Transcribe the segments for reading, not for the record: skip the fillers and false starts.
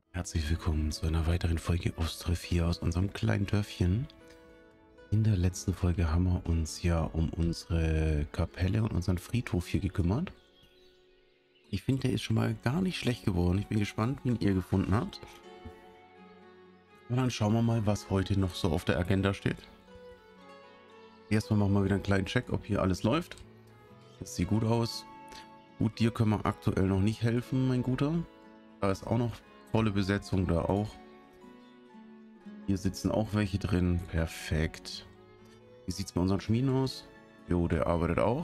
Herzlich willkommen zu einer weiteren Folge Ostreff hier aus unserem kleinen Dörfchen. In der letzten Folge haben wir uns ja um unsere Kapelle und unseren Friedhof hier gekümmert. Ich finde, der ist schon mal gar nicht schlecht geworden. Ich bin gespannt, wen ihr gefunden habt. Und dann schauen wir mal, was heute noch so auf der Agenda steht. Erstmal machen wir wieder einen kleinen Check, ob hier alles läuft. Das sieht gut aus. Gut, dir können wir aktuell noch nicht helfen, mein Guter. Da ist auch noch volle Besetzung, da auch. Hier sitzen auch welche drin. Perfekt. Wie sieht es bei unseren Schmieden aus? Jo, der arbeitet auch.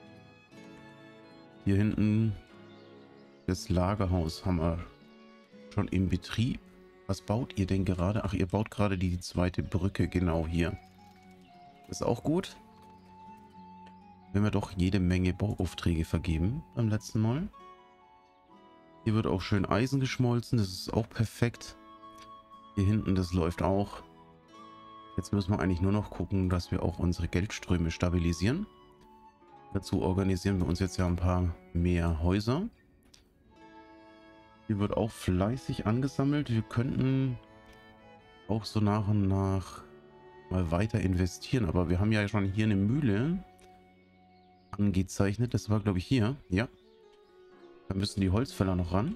Hier hinten das Lagerhaus haben wir schon im Betrieb. Was baut ihr denn gerade? Ach, ihr baut gerade die zweite Brücke, genau hier. Das ist auch gut. Wir haben ja doch jede Menge Bauaufträge vergeben beim letzten Mal. Hier wird auch schön Eisen geschmolzen. Das ist auch perfekt. Hier hinten, das läuft auch. Jetzt müssen wir eigentlich nur noch gucken, dass wir auch unsere Geldströme stabilisieren. Dazu organisieren wir uns jetzt ja ein paar mehr Häuser. Hier wird auch fleißig angesammelt. Wir könnten auch so nach und nach mal weiter investieren. Aber wir haben ja schon hier eine Mühle angezeichnet. Das war, glaube ich, hier. Ja. Da müssen die Holzfäller noch ran.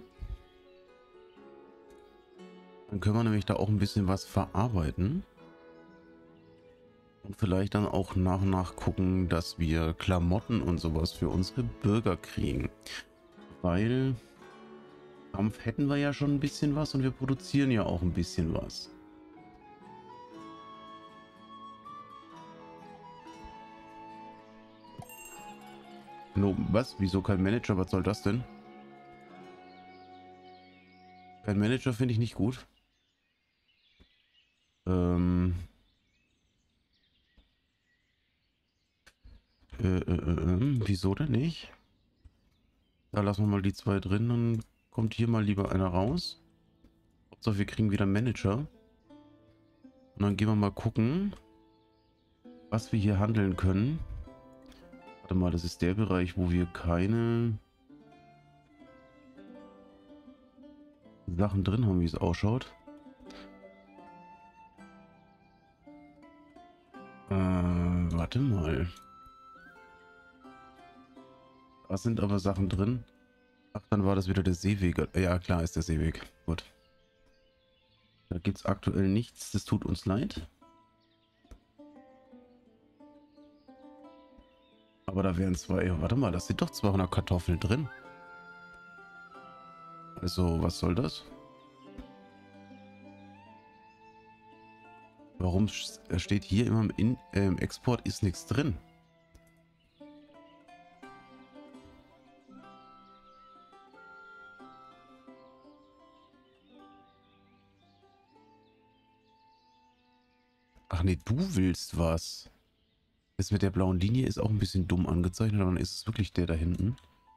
Dann können wir nämlich da auch ein bisschen was verarbeiten. Und vielleicht dann auch nach und nach gucken, dass wir Klamotten und sowas für unsere Bürger kriegen. Weil Kampf hätten wir ja schon ein bisschen was und wir produzieren ja auch ein bisschen was. No, was? Wieso kein Manager? Was soll das denn? Kein Manager finde ich nicht gut. Ähm, wieso denn nicht? Da lassen wir mal die zwei drin, dann kommt hier mal lieber einer raus. Hauptsache wir kriegen wieder einen Manager. Und dann gehen wir mal gucken, was wir hier handeln können. Warte mal, das ist der Bereich, wo wir keine Sachen drin haben, wie es ausschaut. Warte mal. Da sind aber Sachen drin. Ach, dann war das wieder der Seeweg. Ja, klar ist der Seeweg. Gut. Da gibt es aktuell nichts. Das tut uns leid. Aber da wären zwei. Warte mal, das sind doch 200 Kartoffeln drin. Also, was soll das? Warum steht hier immer im Export ist nichts drin? Ach nee, du willst was. Das mit der blauen Linie ist auch ein bisschen dumm angezeichnet, aber dann ist es wirklich der da hinten.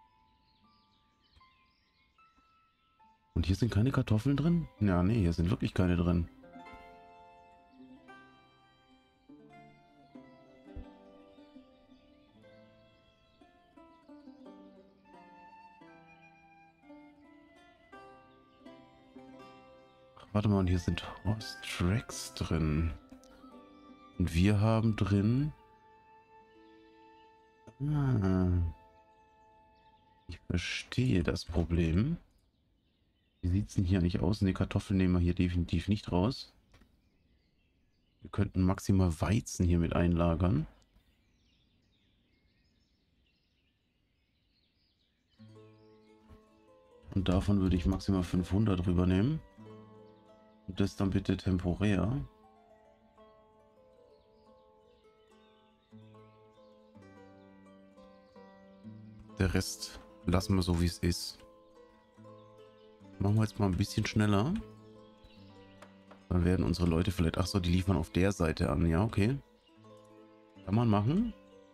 Und hier sind keine Kartoffeln drin? Ja, nee, hier sind wirklich keine drin. Ach, warte mal, und hier sind Horse Tracks drin. Und wir haben drin... Ah, ich verstehe das Problem. Wie sieht es denn hier eigentlich aus? Die Kartoffeln nehmen wir hier definitiv nicht raus. Wir könnten maximal Weizen hier mit einlagern. Und davon würde ich maximal 500 rübernehmen. Und das dann bitte temporär. Der Rest lassen wir so, wie es ist. Machen wir jetzt mal ein bisschen schneller. Dann werden unsere Leute vielleicht... Ach so, die liefern auf der Seite an. Ja, okay. Kann man machen.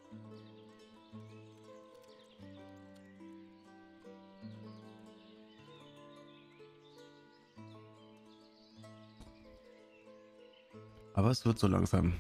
Aber es wird so langsam.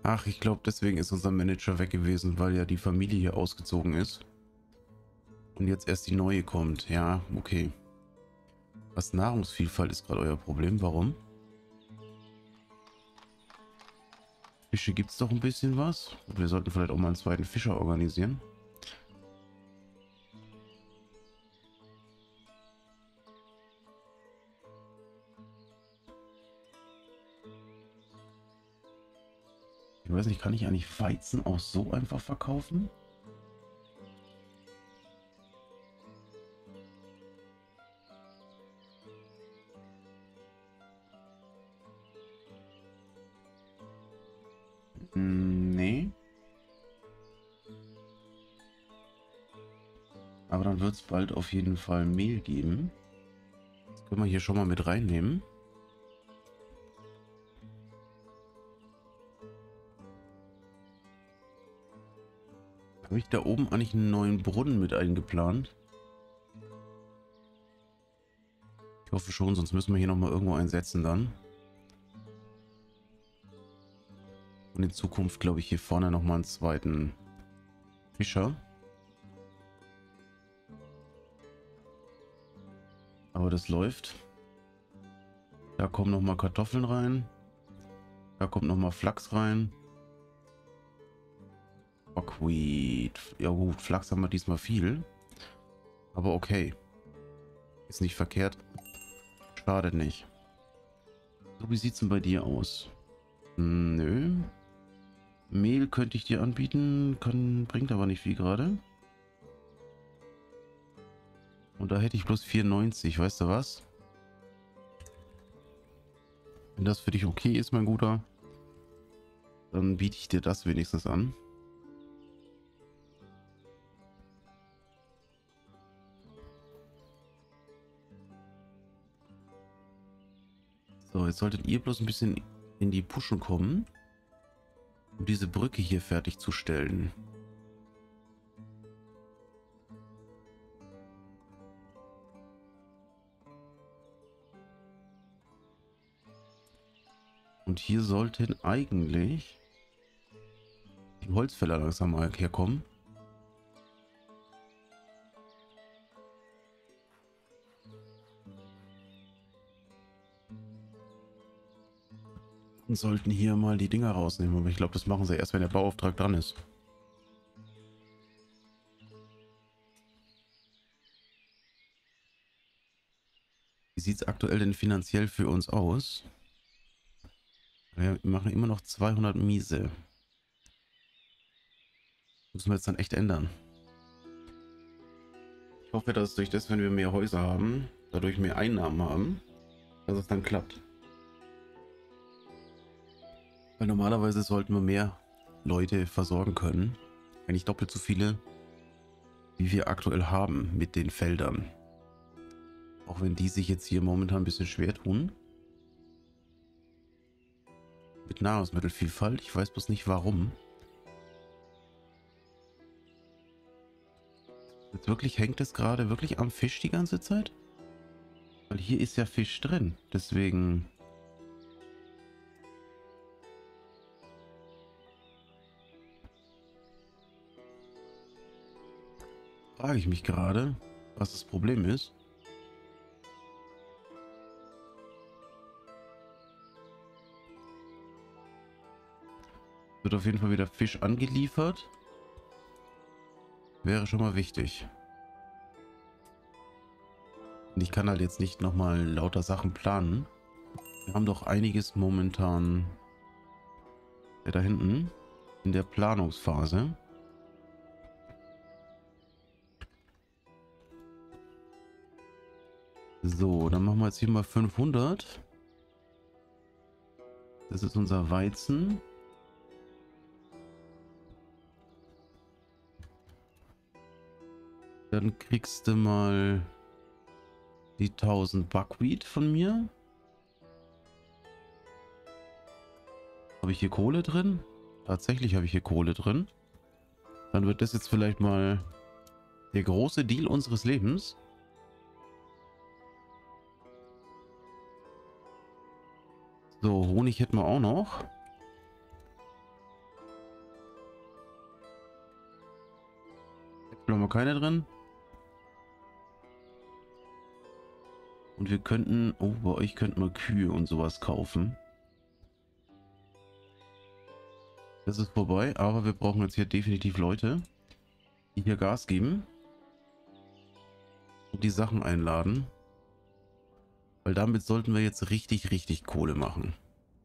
Ach, ich glaube, deswegen ist unser Manager weg gewesen, weil ja die Familie hier ausgezogen ist. Und jetzt erst die neue kommt. Ja, okay. Was Nahrungsvielfalt ist gerade euer Problem. Warum? Fische gibt es doch ein bisschen was. Wir sollten vielleicht auch mal einen zweiten Fischer organisieren. Ich weiß nicht, kann ich eigentlich Weizen auch so einfach verkaufen? Nee. Aber dann wird es bald auf jeden Fall Mehl geben. Das können wir hier schon mal mit reinnehmen. Habe ich da oben eigentlich einen neuen Brunnen mit eingeplant? Ich hoffe schon, sonst müssen wir hier nochmal irgendwo einsetzen dann. Und in Zukunft glaube ich hier vorne nochmal einen zweiten Fischer. Aber das läuft. Da kommen nochmal Kartoffeln rein. Da kommt nochmal Flachs rein. Buckwheat. Ja gut, Flachs haben wir diesmal viel. Aber okay. Ist nicht verkehrt. Schadet nicht. So, wie sieht's denn bei dir aus? Nö. Mehl könnte ich dir anbieten. Bringt aber nicht viel gerade. Und da hätte ich bloß 94. Weißt du was? Wenn das für dich okay ist, mein Guter, dann biete ich dir das wenigstens an. So, jetzt solltet ihr bloß ein bisschen in die Puschen kommen, um diese Brücke hier fertigzustellen. Und hier sollten eigentlich die Holzfäller langsam mal herkommen. Und sollten hier mal die Dinger rausnehmen. Aber ich glaube, das machen sie erst, wenn der Bauauftrag dran ist. Wie sieht es aktuell denn finanziell für uns aus? Wir machen immer noch 200 Miese. Müssen wir jetzt dann echt ändern. Ich hoffe, dass durch das, wenn wir mehr Häuser haben, dadurch mehr Einnahmen haben, dass es dann klappt. Weil normalerweise sollten wir mehr Leute versorgen können. Eigentlich doppelt so viele, wie wir aktuell haben mit den Feldern. Auch wenn die sich jetzt hier momentan ein bisschen schwer tun. Mit Nahrungsmittelvielfalt. Ich weiß bloß nicht warum. Jetzt wirklich hängt es gerade wirklich am Fisch die ganze Zeit? Weil hier ist ja Fisch drin. Deswegen frage ich mich gerade, was das Problem ist. Wird auf jeden Fall wieder Fisch angeliefert. Wäre schon mal wichtig. Und ich kann halt jetzt nicht nochmal lauter Sachen planen. Wir haben doch einiges momentan da hinten in der Planungsphase. So, dann machen wir jetzt hier mal 500. Das ist unser Weizen. Dann kriegst du mal die 1000 Buckwheat von mir. Habe ich hier Kohle drin? Tatsächlich habe ich hier Kohle drin. Dann wird das jetzt vielleicht mal der große Deal unseres Lebens. So, Honig hätten wir auch noch. Äpfel haben wir keine drin. Und wir könnten, oh, bei euch könnten wir Kühe und sowas kaufen. Das ist vorbei, aber wir brauchen jetzt hier definitiv Leute, die hier Gas geben und die Sachen einladen. Weil damit sollten wir jetzt richtig, richtig Kohle machen.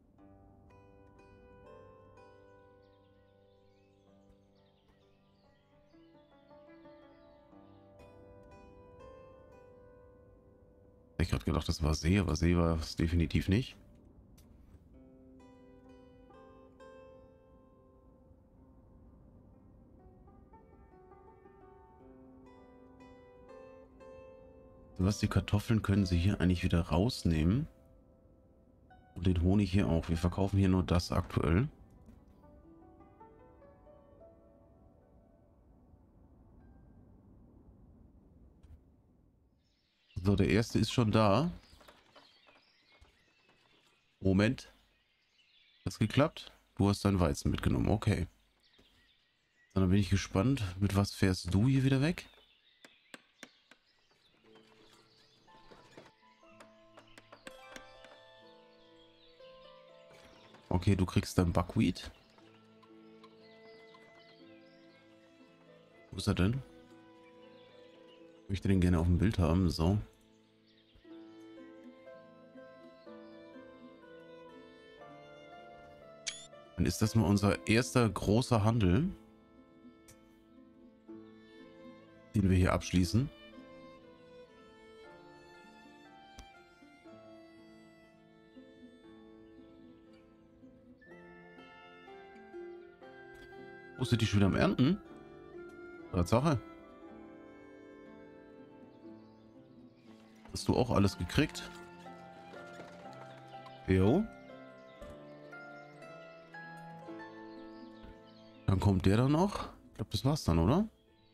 Ich hatte gedacht, das war See, aber See war es definitiv nicht. Was, die Kartoffeln können sie hier eigentlich wieder rausnehmen. Und den Honig hier auch. Wir verkaufen hier nur das aktuell. So, der erste ist schon da. Moment. Hat's geklappt? Du hast deinen Weizen mitgenommen. Okay. So, dann bin ich gespannt. Mit was fährst du hier wieder weg? Okay, du kriegst dein Buckwheat. Wo ist er denn? Ich möchte den gerne auf dem Bild haben. So. Dann ist das mal unser erster großer Handel, den wir hier abschließen. Wo sind die schon wieder am Ernten? Tatsache. Hast du auch alles gekriegt? Jo. Dann kommt der da noch. Ich glaube, das war's dann, oder?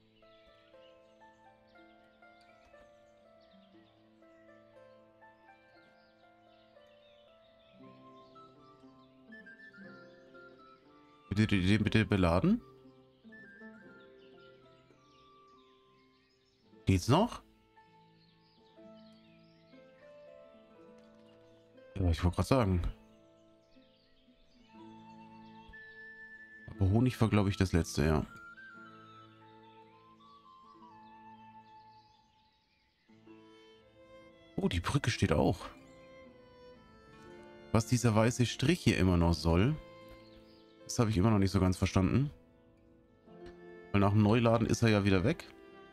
Bitte beladen. Geht's noch? Ja, ich wollte gerade sagen. Aber Honig war, glaube ich, das letzte, ja. Oh, die Brücke steht auch. Was dieser weiße Strich hier immer noch soll, das habe ich immer noch nicht so ganz verstanden. Weil nach dem Neuladen ist er ja wieder weg.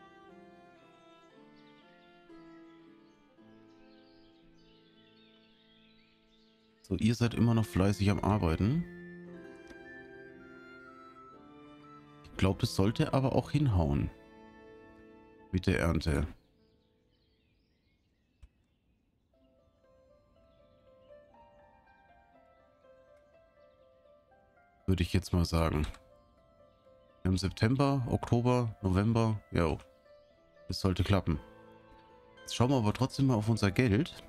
So, ihr seid immer noch fleißig am Arbeiten. Ich glaube, das sollte aber auch hinhauen. Mit der Ernte. Würde ich jetzt mal sagen. Wir haben September, Oktober, November. Ja, das sollte klappen. Jetzt schauen wir aber trotzdem mal auf unser Geld.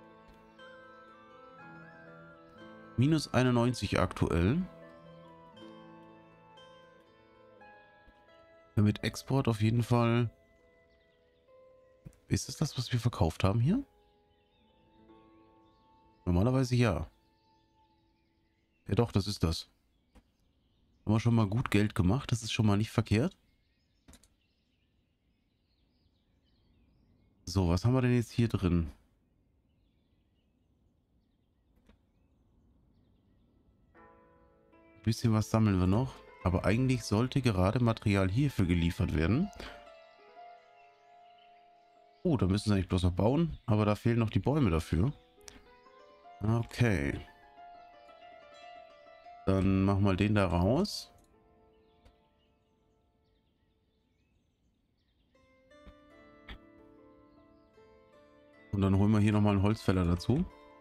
Minus 91 aktuell. Ja, mit Export auf jeden Fall. Ist es das, was wir verkauft haben hier? Normalerweise ja. Ja doch, das ist das. Haben wir schon mal gut Geld gemacht. Das ist schon mal nicht verkehrt. So, was haben wir denn jetzt hier drin? Ein bisschen was sammeln wir noch. Aber eigentlich sollte gerade Material hierfür geliefert werden. Oh, da müssen sie eigentlich bloß noch bauen. Aber da fehlen noch die Bäume dafür. Okay. Dann machen wir den da raus. Und dann holen wir hier nochmal einen Holzfäller dazu.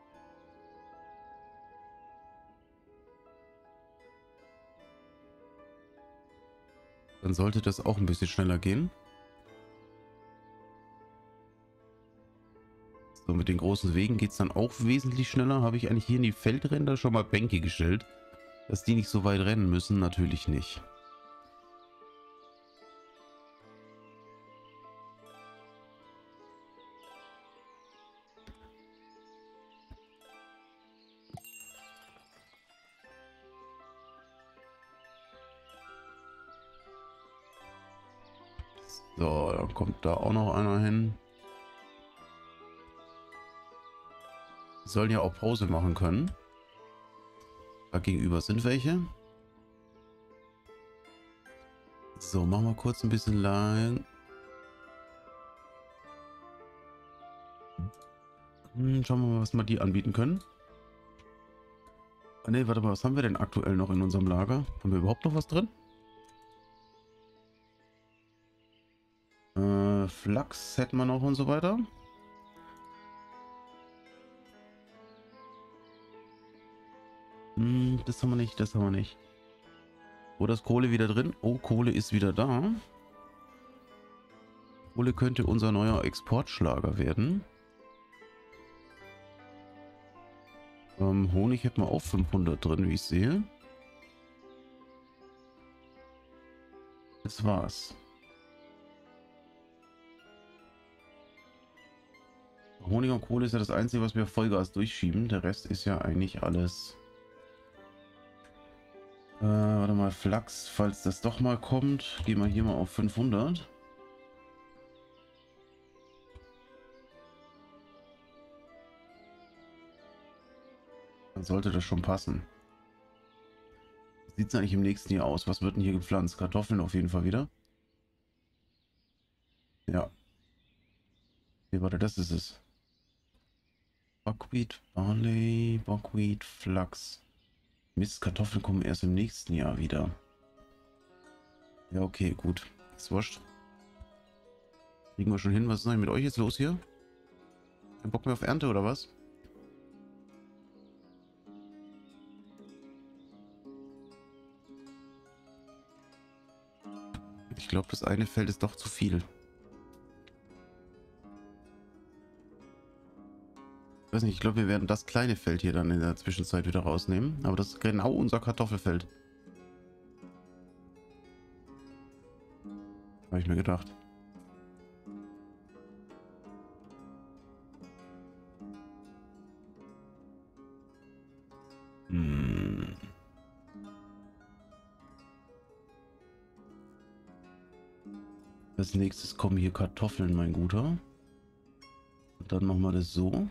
Dann sollte das auch ein bisschen schneller gehen. So, mit den großen Wegen geht es dann auch wesentlich schneller. Habe ich eigentlich hier in die Feldränder schon mal Bänke gestellt. Dass die nicht so weit rennen müssen, natürlich nicht. So, dann kommt da auch noch einer hin. Die sollen ja auch Pause machen können. Da gegenüber sind welche. So, machen wir kurz ein bisschen lang. Schauen wir mal, was wir die anbieten können. Ah, ne, warte mal, was haben wir denn aktuell noch in unserem Lager? Haben wir überhaupt noch was drin? Flachs hätten wir noch und so weiter. Das haben wir nicht, das haben wir nicht. Wo ist Kohle wieder drin? Oh, Kohle ist wieder da. Kohle könnte unser neuer Exportschlager werden. Honig hätten wir auch 500 drin, wie ich sehe. Das war's. Honig und Kohle ist ja das Einzige, was wir Vollgas durchschieben. Der Rest ist ja eigentlich alles... warte mal, Flachs, falls das doch mal kommt, gehen wir hier mal auf 500. Dann sollte das schon passen. Sieht es eigentlich im nächsten Jahr aus? Was wird denn hier gepflanzt? Kartoffeln auf jeden Fall wieder. Ja. Nee, warte, das ist es. Buckwheat, Barley, Buckwheat, Flachs. Mist, Kartoffeln kommen erst im nächsten Jahr wieder. Ja, okay, gut. Ist wurscht. Kriegen wir schon hin. Was ist denn mit euch jetzt los hier? Kein Bock mehr auf Ernte oder was? Ich glaube, das eine Feld ist doch zu viel. Ich weiß nicht, ich glaube, wir werden das kleine Feld hier dann in der Zwischenzeit wieder rausnehmen. Aber das ist genau unser Kartoffelfeld. Habe ich mir gedacht. Als nächstes kommen hier Kartoffeln, mein Guter. Und dann machen wir das so.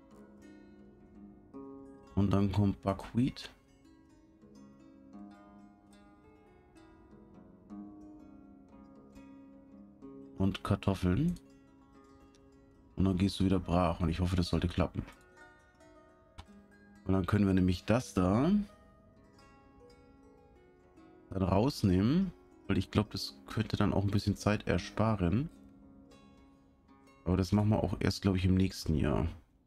Und dann kommt Buckwheat. Und Kartoffeln. Und dann gehst du wieder brach. Und ich hoffe, das sollte klappen. Und dann können wir nämlich das da dann rausnehmen. Weil ich glaube, das könnte dann auch ein bisschen Zeit ersparen. Aber das machen wir auch erst, glaube ich, im nächsten Jahr.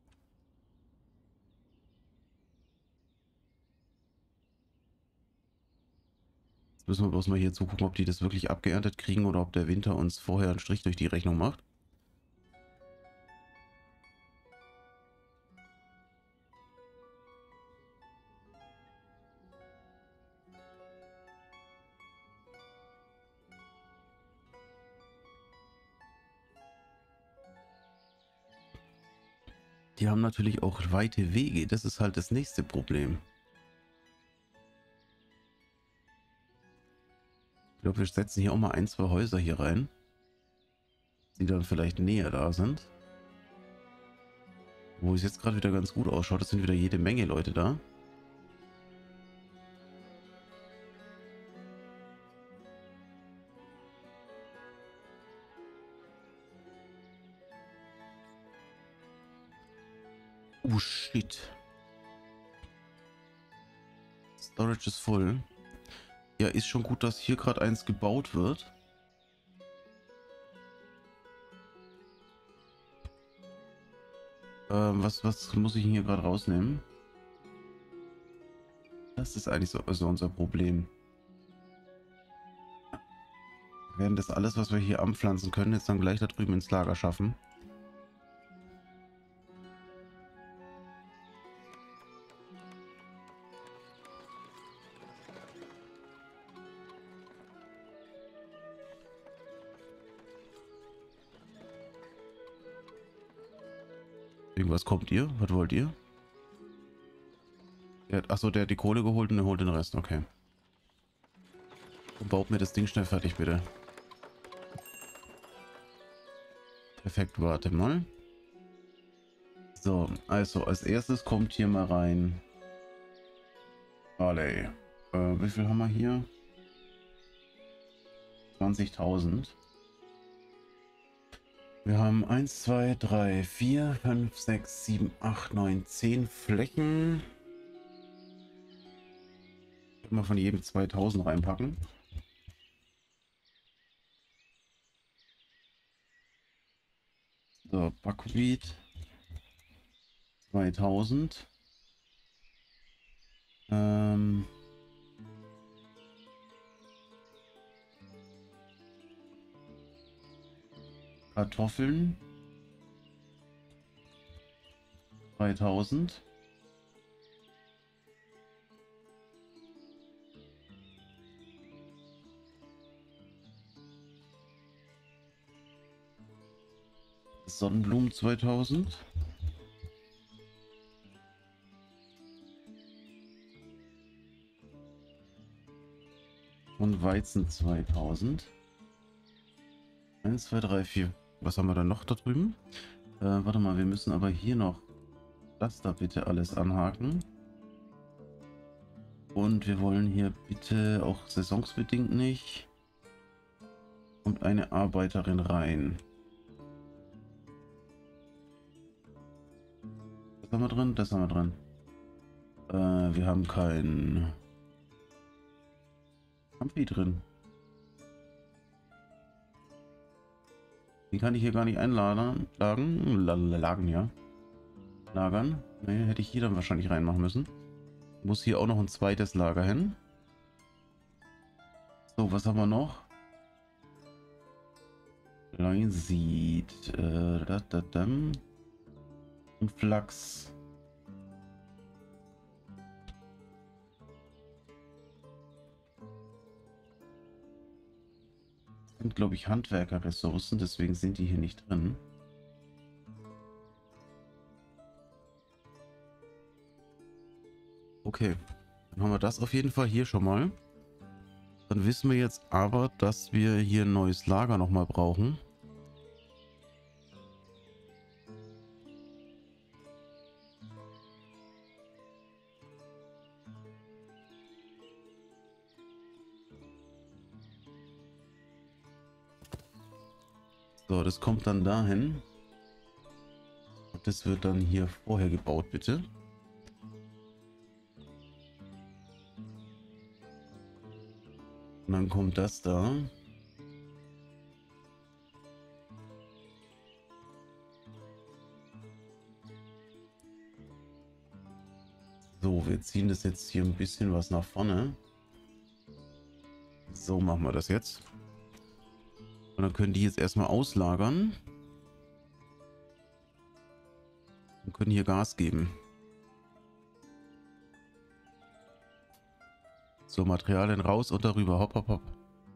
Jetzt müssen wir bloß mal hier zugucken, ob die das wirklich abgeerntet kriegen oder ob der Winter uns vorher einen Strich durch die Rechnung macht. Die haben natürlich auch weite Wege. Das ist halt das nächste Problem. Ich glaube, wir setzen hier auch mal ein, zwei Häuser hier rein, die dann vielleicht näher da sind. Wo es jetzt gerade wieder ganz gut ausschaut. Es sind wieder jede Menge Leute da. Oh shit. Storage ist voll. Ja, ist schon gut, dass hier gerade eins gebaut wird. Was muss ich hier gerade rausnehmen? Das ist eigentlich so unser Problem. Wir werden das alles, was wir hier anpflanzen können, jetzt dann gleich da drüben ins Lager schaffen. Irgendwas kommt ihr? Was wollt ihr? Achso, der hat die Kohle geholt und der holt den Rest. Okay. Und baut mir das Ding schnell fertig, bitte. Perfekt, warte mal. So, also als erstes kommt hier mal rein. Barley. Wie viel haben wir hier? 20.000. Wir haben 1, 2, 3, 4, 5, 6, 7, 8, 9, 10 Flächen. Können wir von jedem 2000 reinpacken. So, Buckwheat 2000. Kartoffeln 3000. Sonnenblumen 2000. Und Weizen 2000. 1, 2, 3, 4. Was haben wir dann noch da drüben? Warte mal, wir müssen aber hier noch das da bitte alles anhaken. Und wir wollen hier bitte auch saisonsbedingt nicht. Kommt eine Arbeiterin rein. Das haben wir drin, das haben wir drin. Wir haben kein Amphi drin. Die kann ich hier gar nicht einladen. Lagen, ja. Lagern. Ne, hätte ich hier dann wahrscheinlich reinmachen müssen. Muss hier auch noch ein zweites Lager hin. So, was haben wir noch? Linseed. Und Flachs. Das sind, glaube ich, Handwerkerressourcen, deswegen sind die hier nicht drin. Okay, dann haben wir das auf jeden Fall hier schon mal. Dann wissen wir jetzt aber, dass wir hier ein neues Lager nochmal brauchen. So, das kommt dann dahin. Und das wird dann hier vorher gebaut, bitte. Und dann kommt das da. So, wir ziehen das jetzt hier ein bisschen was nach vorne. So machen wir das jetzt. Und dann können die jetzt erstmal auslagern. Und können hier Gas geben. So, Materialien raus und darüber. Hopp, hopp, hopp.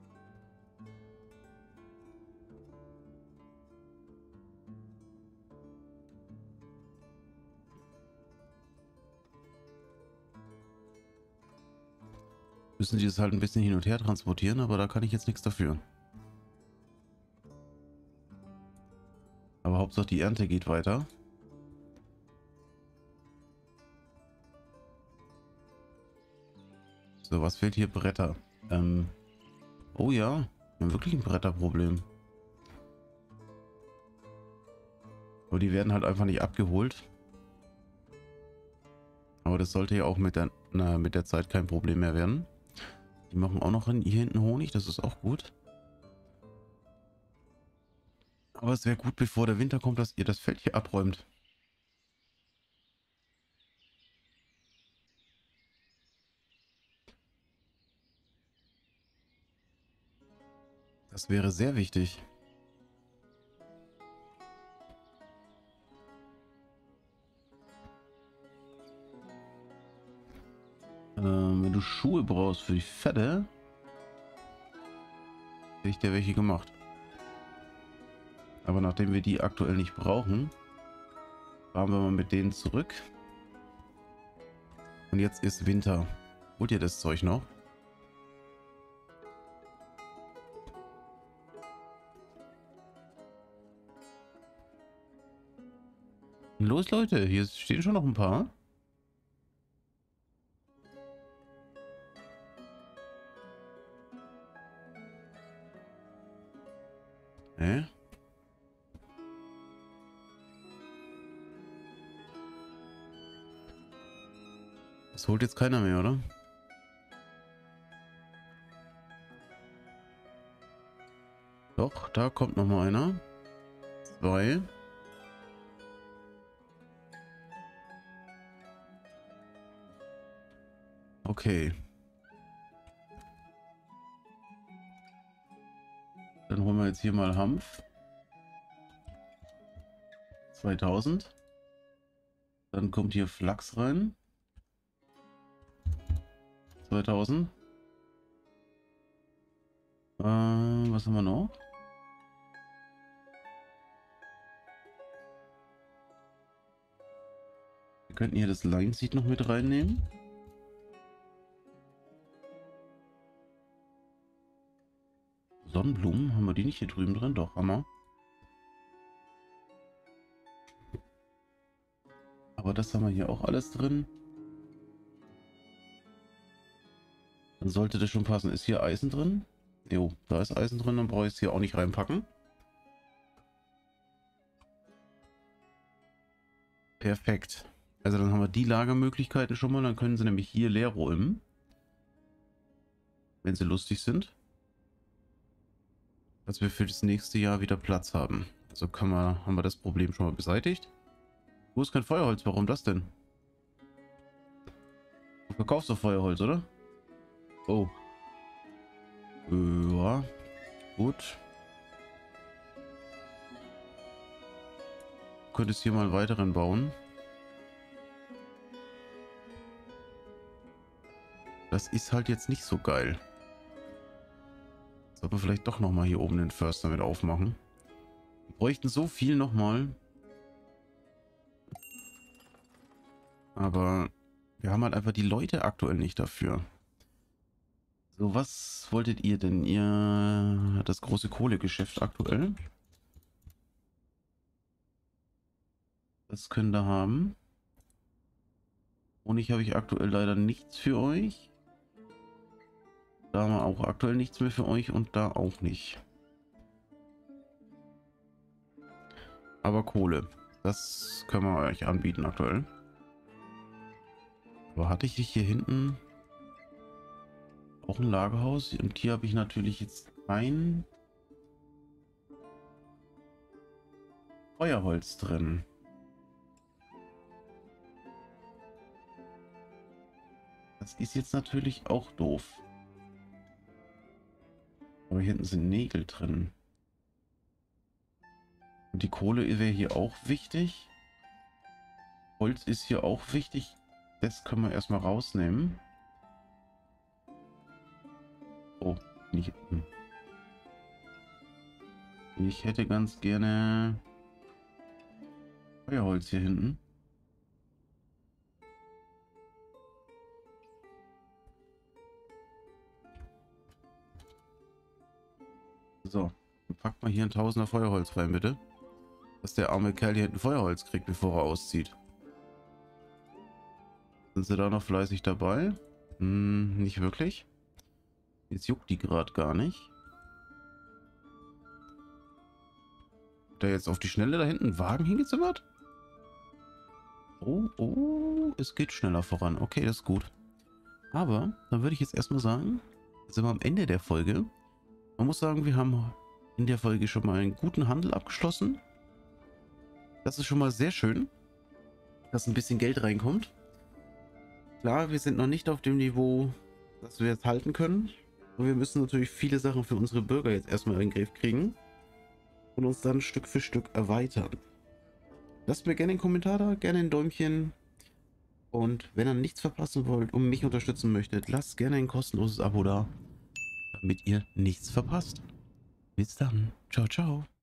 Müssen die das halt ein bisschen hin und her transportieren, aber da kann ich jetzt nichts dafür. Aber Hauptsache die Ernte geht weiter. So, was fehlt hier? Bretter. Oh ja, wir haben wirklich ein Bretterproblem. Aber die werden halt einfach nicht abgeholt. Aber das sollte ja auch mit der Zeit kein Problem mehr werden. Die machen auch noch hier hinten Honig, das ist auch gut. Aber es wäre gut, bevor der Winter kommt, dass ihr das Feld hier abräumt. Das wäre sehr wichtig. Wenn du Schuhe brauchst für die Fette, hätte ich dir welche gemacht. Aber nachdem wir die aktuell nicht brauchen, fahren wir mal mit denen zurück. Und jetzt ist Winter. Holt ihr das Zeug noch? Los, Leute, hier stehen schon noch ein paar. Das holt jetzt keiner mehr, oder? Doch, da kommt noch mal einer. 2. Okay. Dann holen wir jetzt hier mal Hanf. 2000. Dann kommt hier Flachs rein. 2000. Was haben wir noch? Wir könnten hier das Lineseed noch mit reinnehmen. Sonnenblumen, haben wir die nicht hier drüben drin? Doch, haben wir. Aber das haben wir hier auch alles drin. Dann sollte das schon passen. Ist hier Eisen drin? Jo, da ist Eisen drin, dann brauche ich es hier auch nicht reinpacken. Perfekt. Also dann haben wir die Lagermöglichkeiten schon mal. Dann können sie nämlich hier leer räumen. Wenn sie lustig sind. Dass wir für das nächste Jahr wieder Platz haben. Also haben wir das Problem schon mal beseitigt. Wo ist kein Feuerholz? Warum das denn? Du verkaufst doch Feuerholz, oder? Oh. Ja. Gut. Du könntest hier mal einen weiteren bauen. Das ist halt jetzt nicht so geil. Sollten wir vielleicht doch nochmal hier oben den Förster mit aufmachen. Wir bräuchten so viel nochmal. Aber wir haben halt einfach die Leute aktuell nicht dafür. So, was wolltet ihr denn? Ihr das große Kohlegeschäft aktuell. Das könnt ihr haben. Honig habe ich aktuell leider nichts für euch. Da haben wir auch aktuell nichts mehr für euch und da auch nicht. Aber Kohle, das können wir euch anbieten aktuell. Aber hatte ich hier hinten auch ein Lagerhaus? Und hier habe ich natürlich jetzt kein Feuerholz drin. Das ist jetzt natürlich auch doof. Aber hier hinten sind Nägel drin. Und die Kohle wäre hier auch wichtig. Holz ist hier auch wichtig. Das können wir erstmal rausnehmen. Oh, nicht. Ich hätte ganz gerne Feuerholz hier hinten. So, dann packt mal hier ein Tausender Feuerholz rein, bitte. Dass der arme Kerl hier hinten Feuerholz kriegt, bevor er auszieht. Sind sie da noch fleißig dabei? Nicht wirklich. Jetzt juckt die gerade gar nicht. Da jetzt auf die Schnelle da hinten einen Wagen hingezimmert? Oh, es geht schneller voran. Okay, das ist gut. Aber, dann würde ich jetzt erstmal sagen, sind wir am Ende der Folge. Man muss sagen, wir haben in der Folge schon mal einen guten Handel abgeschlossen. Das ist schon mal sehr schön, dass ein bisschen Geld reinkommt. Klar, wir sind noch nicht auf dem Niveau, das wir jetzt halten können. Und wir müssen natürlich viele Sachen für unsere Bürger jetzt erstmal in den Griff kriegen. Und uns dann Stück für Stück erweitern. Lasst mir gerne einen Kommentar da, gerne ein Däumchen. Und wenn ihr nichts verpassen wollt und mich unterstützen möchtet, lasst gerne ein kostenloses Abo da, damit ihr nichts verpasst. Bis dann. Ciao, ciao.